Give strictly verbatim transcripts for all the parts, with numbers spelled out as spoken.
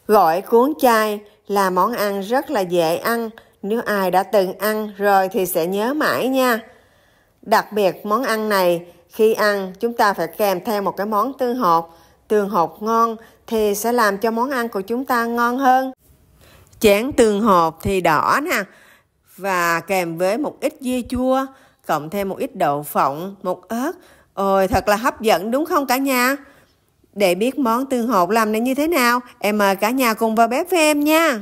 Gỏi cuốn chay là món ăn rất là dễ ăn, nếu ai đã từng ăn rồi thì sẽ nhớ mãi nha. Đặc biệt món ăn này khi ăn chúng ta phải kèm theo một cái món tương hột. Tương hột ngon thì sẽ làm cho món ăn của chúng ta ngon hơn. Chén tương hột thì đỏ nè, và kèm với một ít dưa chua, cộng thêm một ít đậu phộng, một ớt. Ôi thật là hấp dẫn đúng không cả nhà? Để biết món tương hột làm nên như thế nào, em mời cả nhà cùng vào bếp với em nha.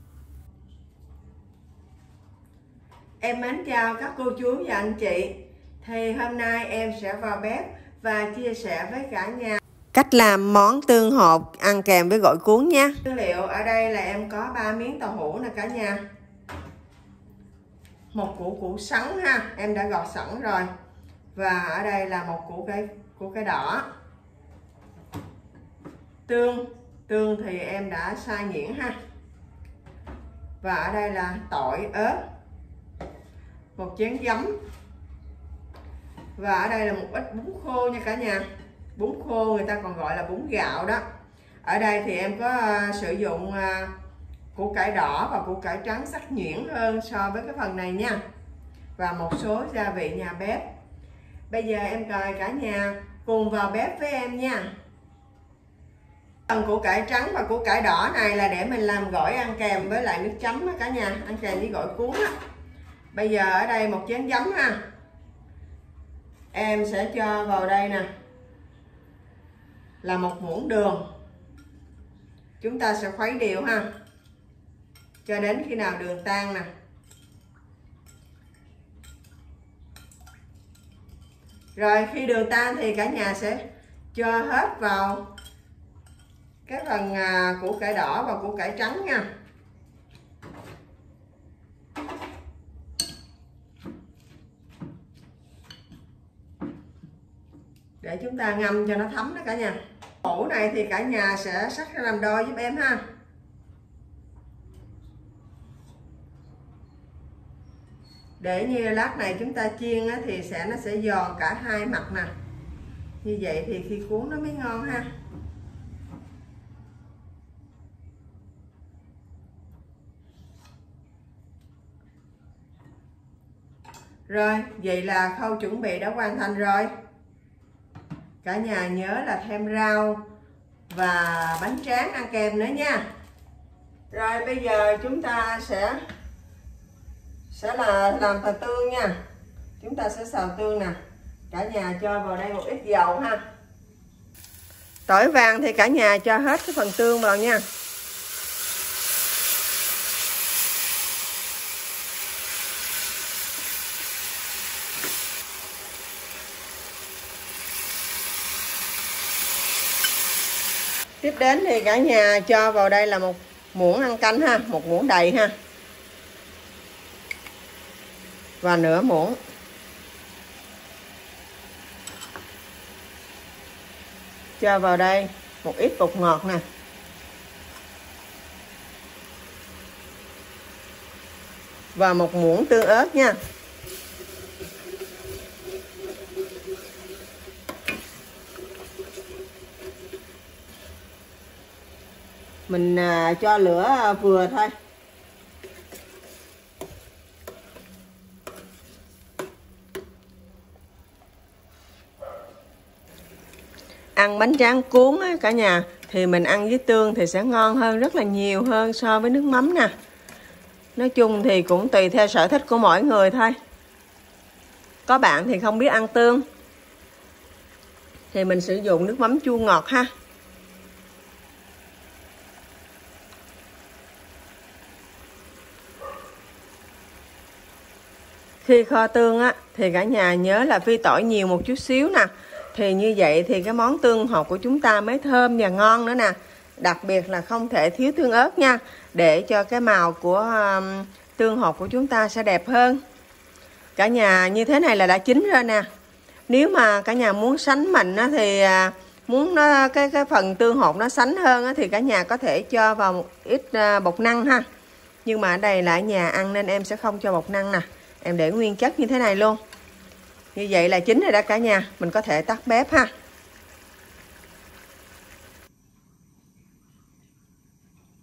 Em mến chào các cô chú và anh chị. Thì hôm nay em sẽ vào bếp và chia sẻ với cả nhà cách làm món tương hột ăn kèm với gỏi cuốn nha. Nguyên liệu ở đây là em có ba miếng tàu hũ nè cả nhà. Một củ củ sắn ha, em đã gọt sẵn rồi. Và ở đây là một củ cây củ cây đỏ. Tương, tương thì em đã xay nhuyễn ha. Và ở đây là tỏi, ớt. Một chén giấm. Và ở đây là một ít bún khô nha cả nhà. Bún khô người ta còn gọi là bún gạo đó. Ở đây thì em có uh, sử dụng uh, củ cải đỏ và củ cải trắng sắc nhuyễn hơn so với cái phần này nha. Và một số gia vị nhà bếp. Bây giờ em mời cả nhà cùng vào bếp với em nha. Phần củ cải trắng và củ cải đỏ này là để mình làm gỏi ăn kèm với lại nước chấm đó cả nhà, ăn kèm với gỏi cuốn á. Bây giờ ở đây một chén giấm ha. Em sẽ cho vào đây nè là một muỗng đường. Chúng ta sẽ khuấy đều ha, cho đến khi nào đường tan nè. Rồi khi đường tan thì cả nhà sẽ cho hết vào cái phần củ cải đỏ và củ cải trắng nha. Để chúng ta ngâm cho nó thấm đó cả nhà. Củ này thì cả nhà sẽ sắc ra làm đôi giúp em ha. Để như lát này chúng ta chiên thì sẽ nó sẽ giòn cả hai mặt nè. Như vậy thì khi cuốn nó mới ngon ha. Rồi, vậy là khâu chuẩn bị đã hoàn thành rồi. Cả nhà nhớ là thêm rau và bánh tráng ăn kèm nữa nha. Rồi bây giờ chúng ta sẽ sẽ là làm phần tương nha. Chúng ta sẽ xào tương nè. Cả nhà cho vào đây một ít dầu ha. Tỏi vàng thì cả nhà cho hết cái phần tương vào nha. Tiếp đến thì cả nhà cho vào đây là một muỗng ăn canh ha, một muỗng đầy ha. Và nửa muỗng. Cho vào đây một ít bột ngọt nè. Và một muỗng tương ớt nha. Mình à, cho lửa vừa thôi. Ăn bánh tráng cuốn á, cả nhà thì mình ăn với tương thì sẽ ngon hơn rất là nhiều hơn so với nước mắm nè. Nói chung thì cũng tùy theo sở thích của mỗi người thôi. Có bạn thì không biết ăn tương thì mình sử dụng nước mắm chua ngọt ha. Khi kho tương á thì cả nhà nhớ là phi tỏi nhiều một chút xíu nè. Thì như vậy thì cái món tương hột của chúng ta mới thơm và ngon nữa nè. Đặc biệt là không thể thiếu tương ớt nha, để cho cái màu của um, tương hột của chúng ta sẽ đẹp hơn. Cả nhà như thế này là đã chín rồi nè. Nếu mà cả nhà muốn sánh mịn á, thì à, muốn nó, cái cái phần tương hột nó sánh hơn á, thì cả nhà có thể cho vào một ít à, bột năng ha. Nhưng mà ở đây là ở nhà ăn nên em sẽ không cho bột năng nè. Em để nguyên chất như thế này luôn. Như vậy là chín rồi đó cả nhà. Mình có thể tắt bếp ha.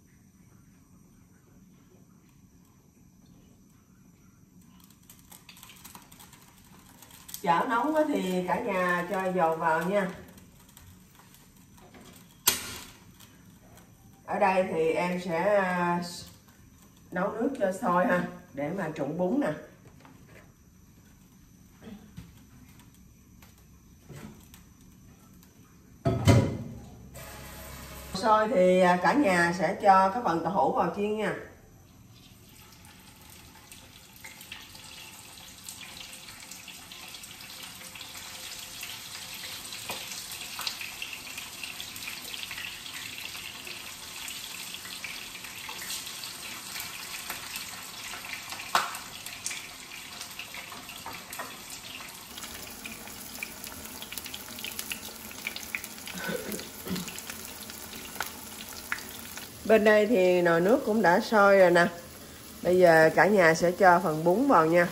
Chảo nóng thì cả nhà cho dầu vào nha. Ở đây thì em sẽ nấu nước cho sôi ha, để mà trụng bún nè. Sôi thì cả nhà sẽ cho cái phần tàu hũ vào chiên nha. Bên đây thì nồi nước cũng đã sôi rồi nè. Bây giờ cả nhà sẽ cho phần bún vào nha.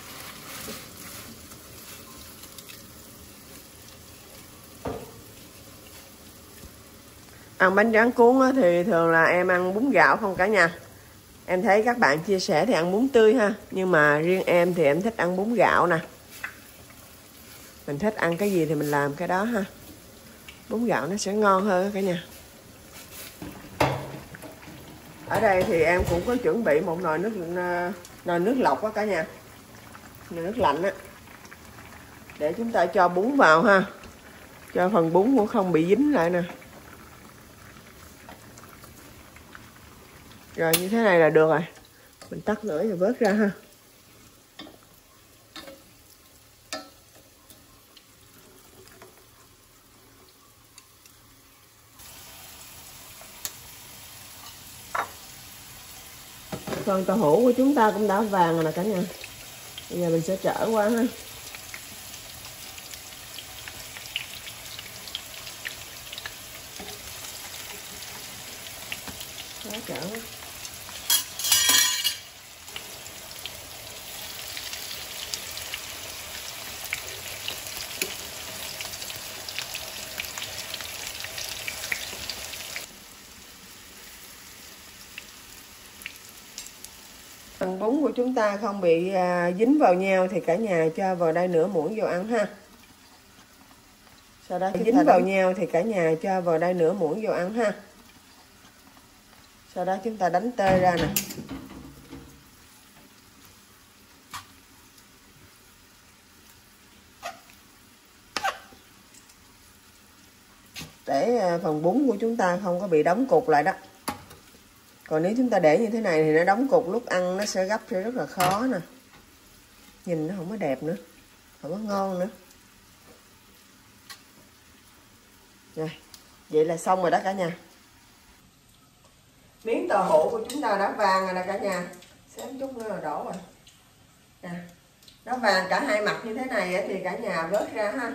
Ăn bánh tráng cuốn thì thường là em ăn bún gạo không cả nhà. Em thấy các bạn chia sẻ thì ăn bún tươi ha, nhưng mà riêng em thì em thích ăn bún gạo nè. Mình thích ăn cái gì thì mình làm cái đó ha. Bún gạo nó sẽ ngon hơn cả nhà. Ở đây thì em cũng có chuẩn bị một nồi nước nồi nước lọc á cả nhà, nồi nước lạnh á, để chúng ta cho bún vào ha, cho phần bún cũng không bị dính lại nè. Rồi như thế này là được rồi, mình tắt lửa rồi vớt ra ha. Phần tàu hũ của chúng ta cũng đã vàng rồi nè cả nhà. Bây giờ mình sẽ trở qua ha. Đó, trở qua. Phần bún của chúng ta không bị à, dính vào nhau thì cả nhà cho vào đây nửa muỗng dầu ăn ha. Sau đó dính vào nhau thì cả nhà cho vào đây nửa muỗng dầu ăn ha. Sau đó chúng ta đánh tơi ra nè. Để à, phần bún của chúng ta không có bị đóng cục lại đó. Còn nếu chúng ta để như thế này thì nó đóng cục, lúc ăn nó sẽ gấp sẽ rất là khó nè. Nhìn nó không có đẹp nữa, không có ngon nữa. Rồi, vậy là xong rồi đó cả nhà. Miếng tàu hũ của chúng ta đã vàng rồi nè cả nhà. Xém chút nữa là đổ rồi. Nè, nó vàng cả hai mặt như thế này thì cả nhà vớt ra ha.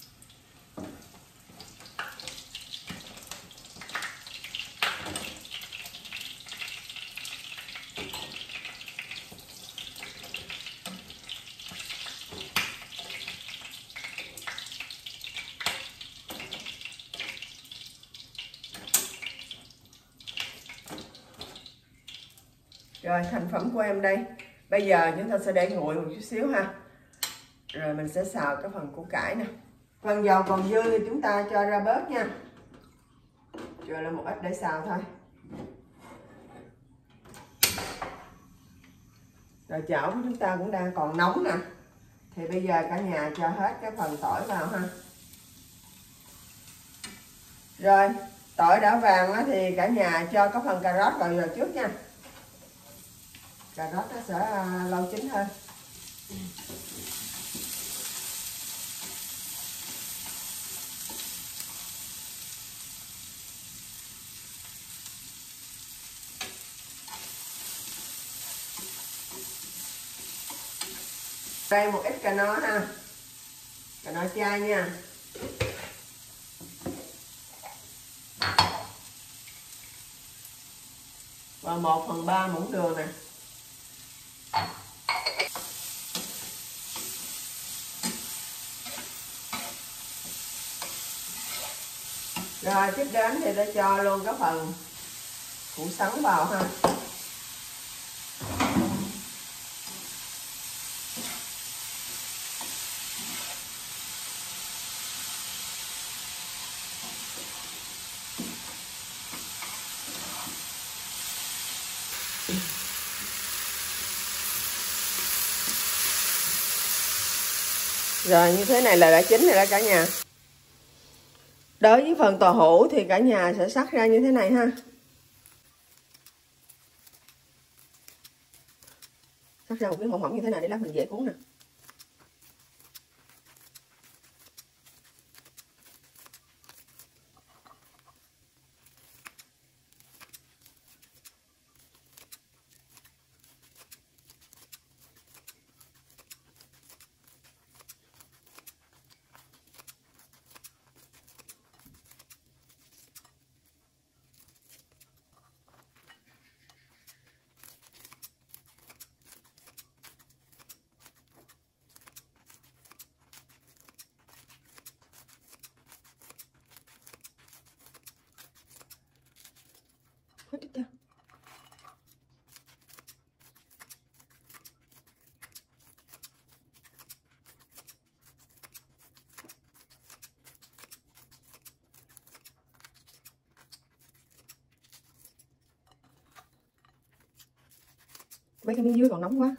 Rồi thành phẩm của em đây. Bây giờ chúng ta sẽ để nguội một chút xíu ha. Rồi mình sẽ xào cái phần củ cải nè. Phần dầu còn dư thì chúng ta cho ra bớt nha. Rồi là một ít để xào thôi. Rồi chảo của chúng ta cũng đang còn nóng nè. Thì bây giờ cả nhà cho hết cái phần tỏi vào ha. Rồi tỏi đã vàng thì cả nhà cho cái phần cà rốt vào giờ trước nha. Cà rốt nó sẽ lâu chín hơn. Đây một ít cà no ha, cà no chai nha. Và một phần ba muỗng đường nè. Rồi tiếp đến thì ta cho luôn cái phần củ sắn vào ha. Rồi như thế này là đã chín rồi đó cả nhà. Đối với phần tàu hũ thì cả nhà sẽ xắt ra như thế này ha. Xắt ra một miếng mỏng mỏng như thế này để lát mình dễ cuốn nè. Hết đi ta. Mấy cái miếng dưới còn nóng quá.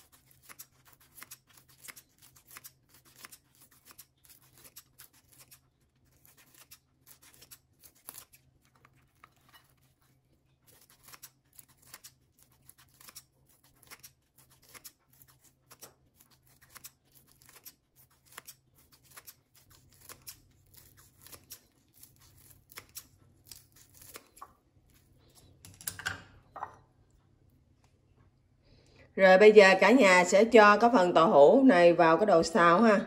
Rồi bây giờ cả nhà sẽ cho cái phần tàu hũ này vào cái đồ xào ha.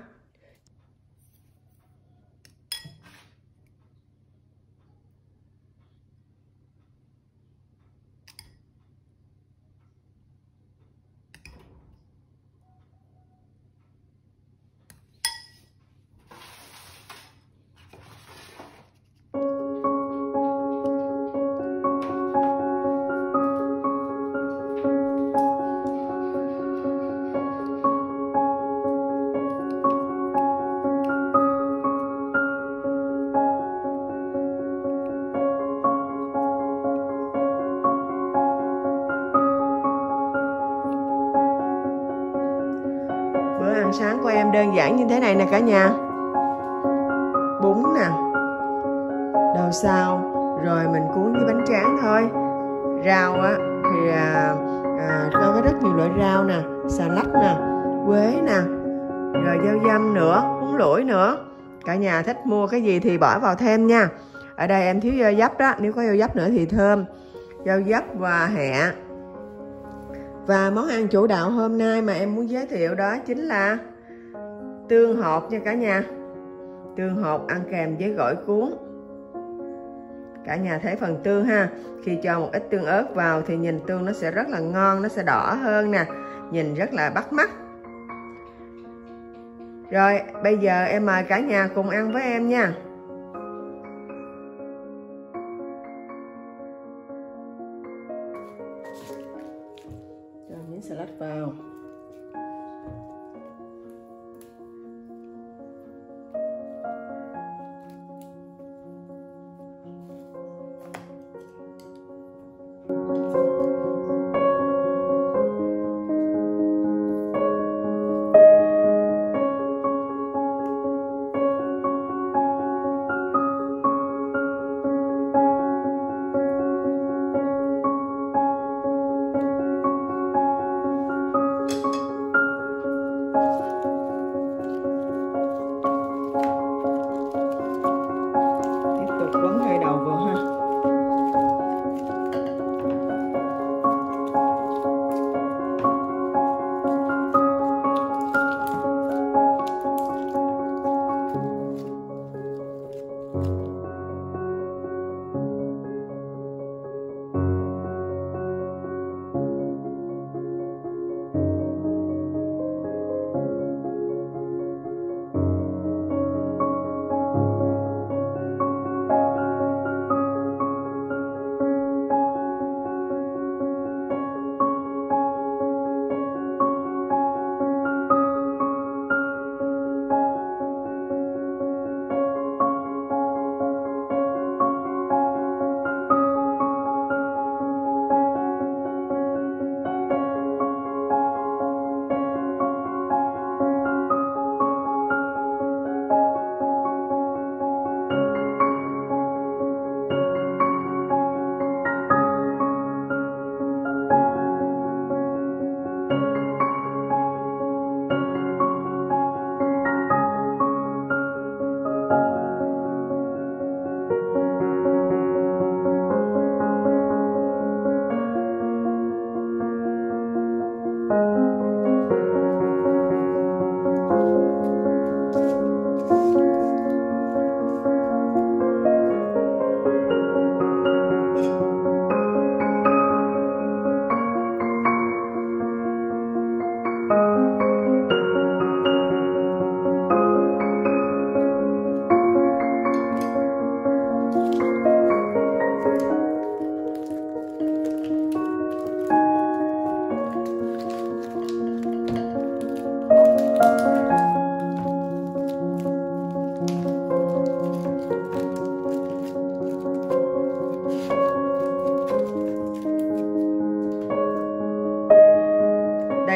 Bữa ăn sáng của em đơn giản như thế này nè cả nhà. Bún nè, đồ xào, rồi mình cuốn với bánh tráng thôi. Rau á thì à, à, có rất nhiều loại rau nè, xà lách nè, quế nè, rồi dao dăm nữa, bún lủi nữa. Cả nhà thích mua cái gì thì bỏ vào thêm nha. Ở đây em thiếu dao dắp đó, nếu có dao dắp nữa thì thơm. Dao dắp và hẹ. Và món ăn chủ đạo hôm nay mà em muốn giới thiệu đó chính là tương hột nha cả nhà. Tương hột ăn kèm với gỏi cuốn. Cả nhà thấy phần tương ha. Khi cho một ít tương ớt vào thì nhìn tương nó sẽ rất là ngon, nó sẽ đỏ hơn nè. Nhìn rất là bắt mắt. Rồi bây giờ em mời cả nhà cùng ăn với em nha. Cho miếng salad vào.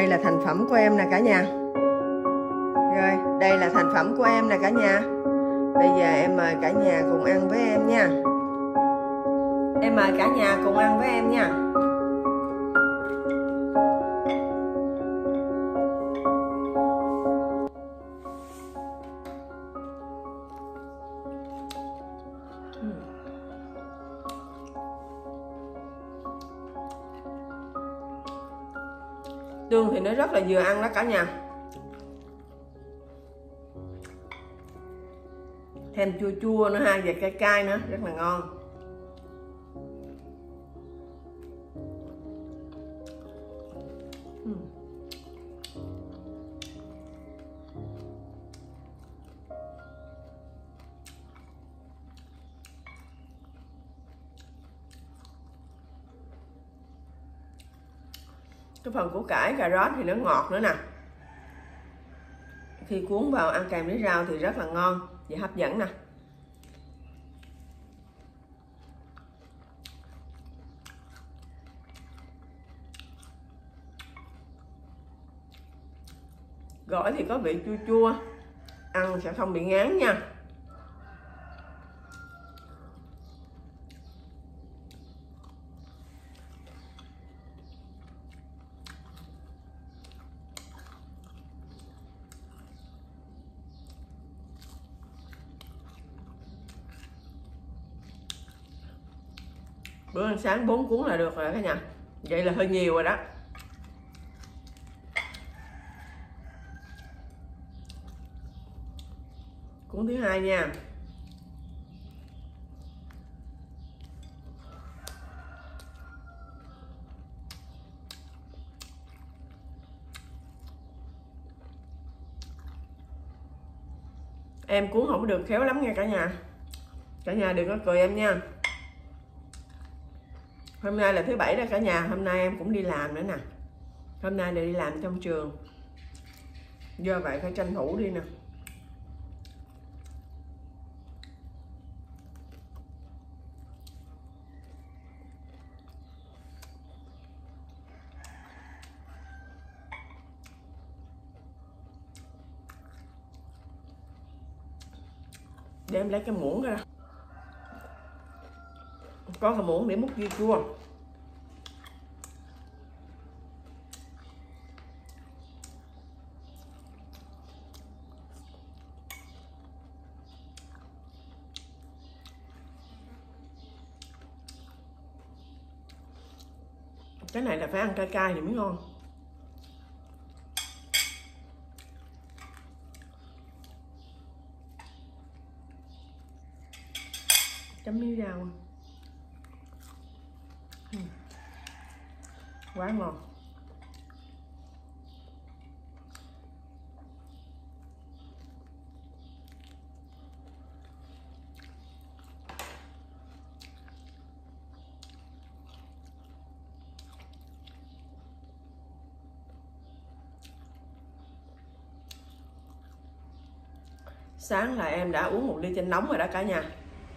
Đây là thành phẩm của em nè cả nhà. Rồi, đây là thành phẩm của em nè cả nhà. Bây giờ em mời cả nhà cùng ăn với em nha. Em mời cả nhà cùng ăn với em nha. Tương thì nó rất là vừa ăn đó cả nhà. Thêm chua chua nữa ha, và cay cay nữa, rất là ngon. uhm. Cái phần củ cải, cà rốt thì nó ngọt nữa nè. Khi cuốn vào ăn kèm với rau thì rất là ngon và hấp dẫn nè. Gỏi thì có vị chua chua, ăn sẽ không bị ngán nha. Bữa ăn sáng bốn cuốn là được rồi cả nhà. Vậy là hơi nhiều rồi đó. Cuốn thứ hai nha. Em cuốn không có được khéo lắm nha cả nhà. Cả nhà đừng có cười em nha. Hôm nay là thứ bảy đó cả nhà. Hôm nay em cũng đi làm nữa nè. Hôm nay là đi làm trong trường, do vậy phải tranh thủ đi nè. Để em lấy cái muỗng ra. Có cái muỗng để múc dưa chua. Cái này là phải ăn cay cay thì mới ngon. Chấm miếng rau. uhm. Quá ngon. Sáng là em đã uống một ly chanh nóng rồi đó cả nhà.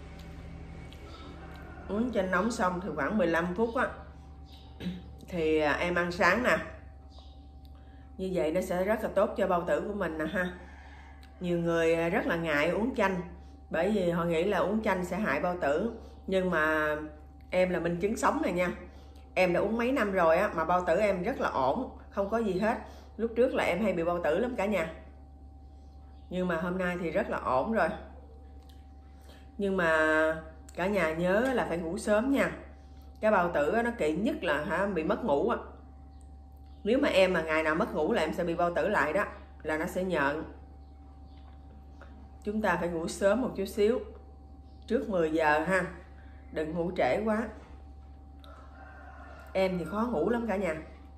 Uống chanh nóng xong thì khoảng mười lăm phút á thì em ăn sáng nè. Như vậy nó sẽ rất là tốt cho bao tử của mình nè ha. Nhiều người rất là ngại uống chanh, bởi vì họ nghĩ là uống chanh sẽ hại bao tử. Nhưng mà em là minh chứng sống này nha. Em đã uống mấy năm rồi á, mà bao tử em rất là ổn, không có gì hết. Lúc trước là em hay bị bao tử lắm cả nhà, nhưng mà hôm nay thì rất là ổn rồi. Nhưng mà cả nhà nhớ là phải ngủ sớm nha. Cái bao tử nó kỵ nhất là hả, bị mất ngủ á. Nếu mà em mà ngày nào mất ngủ là em sẽ bị bao tử lại đó, là nó sẽ nhợn. Chúng ta phải ngủ sớm một chút xíu, trước mười giờ ha, đừng ngủ trễ quá. Em thì khó ngủ lắm cả nhà.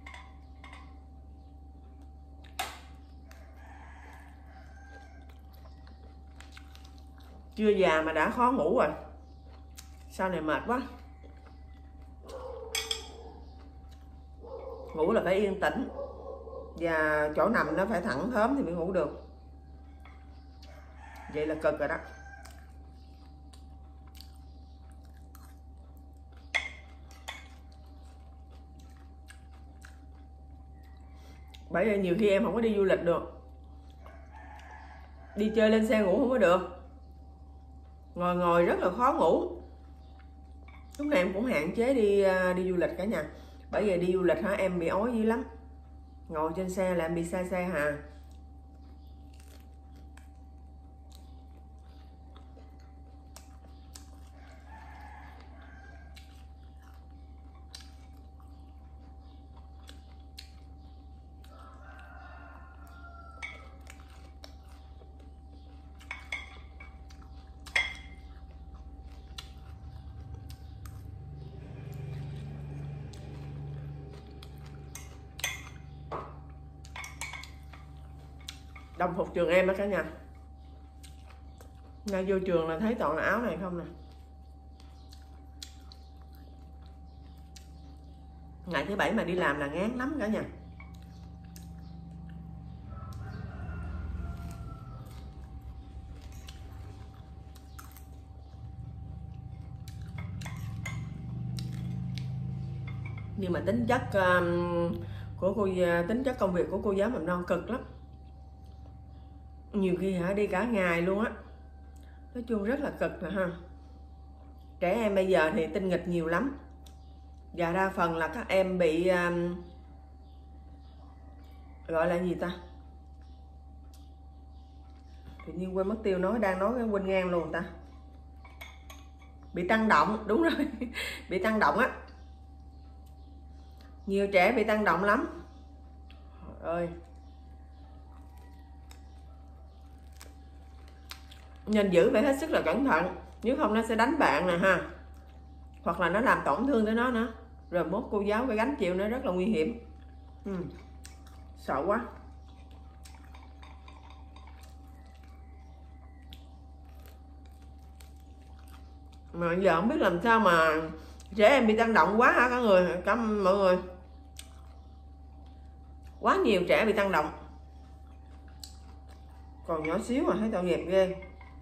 Chưa già mà đã khó ngủ rồi, sau này mệt quá. Ngủ là phải yên tĩnh, và chỗ nằm nó phải thẳng thớm thì mới ngủ được. Vậy là cực rồi đó. Bởi vì nhiều khi em không có đi du lịch được, đi chơi lên xe ngủ không có được, ngồi ngồi rất là khó ngủ. Lúc này em cũng hạn chế đi đi du lịch cả nhà. Bởi vì đi du lịch hả em bị ói dữ lắm, ngồi trên xe là em bị say xe hà. Đồng phục trường em đó cả nhà. Nay vô trường là thấy toàn là áo này không nè. Ngày thứ bảy mà đi làm là ngán lắm cả nhà. Nhưng mà tính chất um, của cô tính chất công việc của cô giáo mầm non cực lắm. Nhiều khi hả đi cả ngày luôn á. Nói chung rất là cực nè ha. Trẻ em bây giờ thì tinh nghịch nhiều lắm. Và đa phần là các em bị um, gọi là gì ta? Tự nhiên quên mất tiêu, nói đang nói cái quên ngang luôn ta. Bị tăng động, đúng rồi. Bị tăng động á. Nhiều trẻ bị tăng động lắm. Trời ơi. Nên giữ phải hết sức là cẩn thận, nếu không nó sẽ đánh bạn nè ha, hoặc là nó làm tổn thương tới nó nữa, rồi mốt cô giáo phải gánh chịu, nó rất là nguy hiểm. ừ. Sợ quá. Mà giờ không biết làm sao mà trẻ em bị tăng động quá hả cả người, cả mọi người. Quá nhiều trẻ bị tăng động. Còn nhỏ xíu mà thấy tội nghiệp ghê.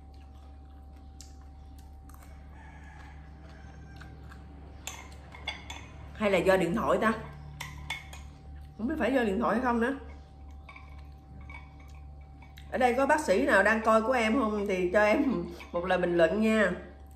Hay là do điện thoại ta? Không biết phải do điện thoại hay không nữa. Ở đây có bác sĩ nào đang coi của em không thì cho em một lời bình luận nha.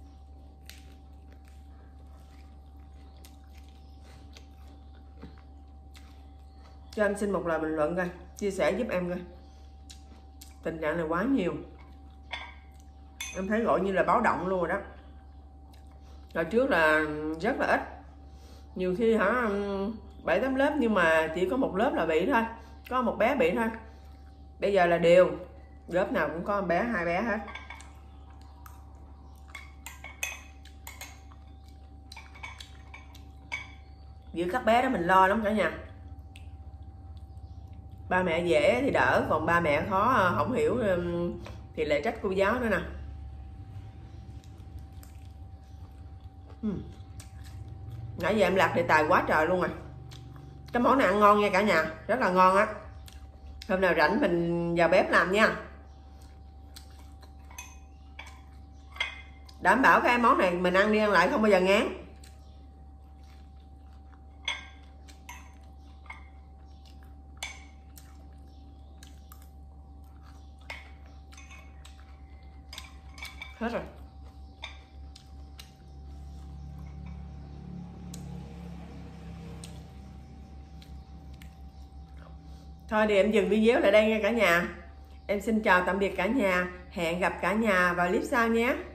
Cho em xin một lời bình luận coi, chia sẻ giúp em coi. Tình trạng này quá nhiều. Em thấy gọi như là báo động luôn rồi đó. Hồi trước là rất là ít. Nhiều khi hả bảy tám lớp nhưng mà chỉ có một lớp là bị thôi, có một bé bị thôi. Bây giờ là đều, lớp nào cũng có một bé, hai bé hết. Giữa các bé đó mình lo lắm cả nhà. Ba mẹ dễ thì đỡ, còn ba mẹ khó không hiểu thì lại trách cô giáo nữa nè. uhm. Nãy giờ em lạc đề tài quá trời luôn rồi. Cái món này ăn ngon nha cả nhà, rất là ngon á. Hôm nào rảnh mình vào bếp làm nha. Đảm bảo cái món này mình ăn đi ăn lại không bao giờ ngán. Hết rồi. Thôi thì em dừng video lại đây nha cả nhà. Em xin chào tạm biệt cả nhà. Hẹn gặp cả nhà vào clip sau nhé.